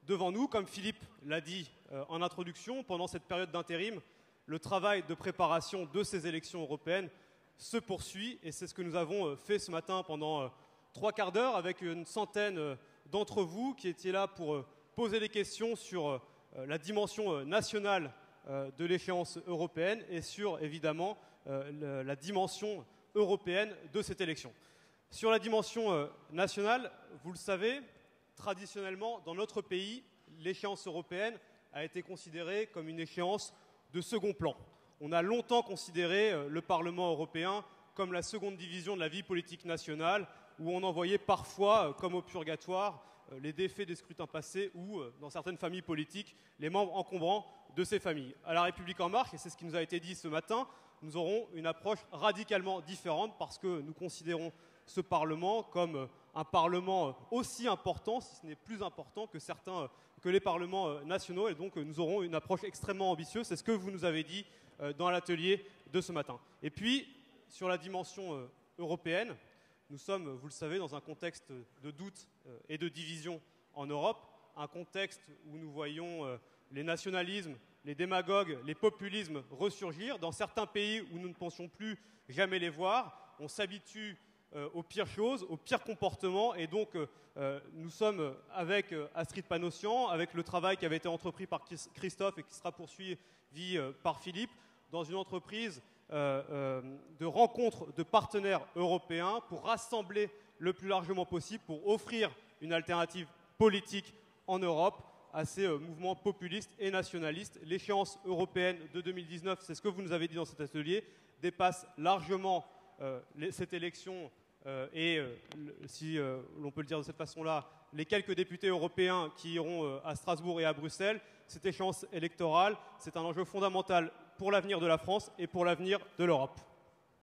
devant nous. Comme Philippe l'a dit en introduction, pendant cette période d'intérim, le travail de préparation de ces élections européennes se poursuit. Et c'est ce que nous avons fait ce matin pendant 3 quarts d'heure avec une centaine d'entre vous qui étiez là pour poser des questions sur la dimension nationale de l'échéance européenne et sur, évidemment, la dimension européenne de cette élection. Sur la dimension nationale, vous le savez, traditionnellement, dans notre pays, l'échéance européenne a été considérée comme une échéance de second plan. On a longtemps considéré le Parlement européen comme la seconde division de la vie politique nationale, où on en voyait parfois, comme au purgatoire, les défaits des scrutins passés ou, dans certaines familles politiques, les membres encombrants de ces familles. À La République En Marche, et c'est ce qui nous a été dit ce matin, nous aurons une approche radicalement différente parce que nous considérons ce Parlement comme un Parlement aussi important, si ce n'est plus important que les parlements nationaux. Et donc, nous aurons une approche extrêmement ambitieuse. C'est ce que vous nous avez dit dans l'atelier de ce matin. Et puis, sur la dimension européenne, nous sommes, vous le savez, dans un contexte de doute et de division en Europe, un contexte où nous voyons les nationalismes, les démagogues, les populismes ressurgir. Dans certains pays où nous ne pensions plus jamais les voir, on s'habitue aux pires choses, aux pires comportements. Et donc, nous sommes avec Astrid Panossian, avec le travail qui avait été entrepris par Christophe et qui sera poursuivi par Philippe, dans une entreprise de rencontre de partenaires européens pour rassembler le plus largement possible, pour offrir une alternative politique en Europe à ces mouvements populistes et nationalistes. L'échéance européenne de 2019, c'est ce que vous nous avez dit dans cet atelier, dépasse largement cette élection et, si l'on peut le dire de cette façon-là, les quelques députés européens qui iront à Strasbourg et à Bruxelles. Cette échéance électorale, c'est un enjeu fondamental pour l'avenir de la France et pour l'avenir de l'Europe.